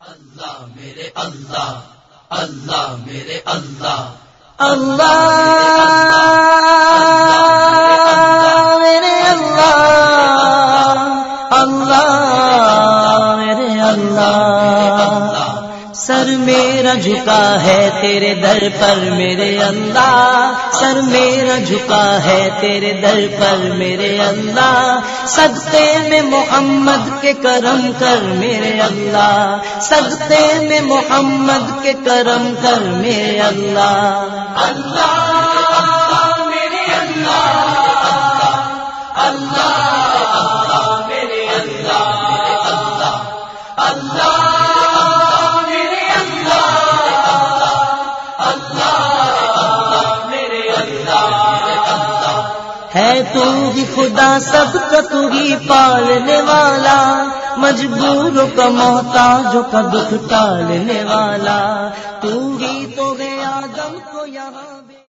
اللہ میرے اللہ، اللہ میرے اللہ، اللہ میرے اللہ، اللہ میرے اللہ، سر میرا جھکا ہے تیرے در پر میرے اللہ، سر میرا جھکا ہے تیرے در پر میرے اللہ، صدقے میں محمد کے کرم کر میرے اللہ، صدقے میں محمد کے کرم کر میرے اللہ، اللہ میرے اللہ، اللہ میرے اللہ، اللہ میرے اللہ میرے اللہ، ہے تو ہی خدا سب کا تو ہی پالنے والا، مجبوروں کا محتاجوں کا دکھ ٹالنے والا، تو ہی تو ہے آدم کو یہاں